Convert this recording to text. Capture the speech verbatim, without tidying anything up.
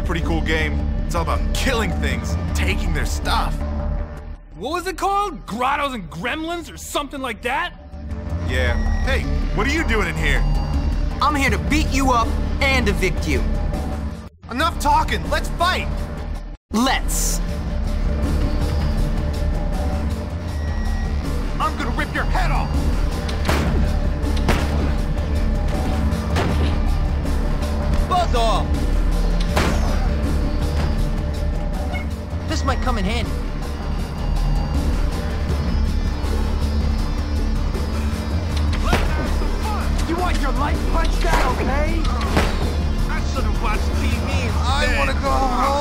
a pretty cool game. It's all about killing things, taking their stuff. What was it called? Grottos and Gremlins or something like that? Yeah. Hey, what are you doing in here? I'm here to beat you up and evict you. Enough talking, let's fight! Let's. I'm gonna rip your head off! Buzz off! This might come in handy. You want your life punched out, okay? I should have watched T V instead. I wanna go home!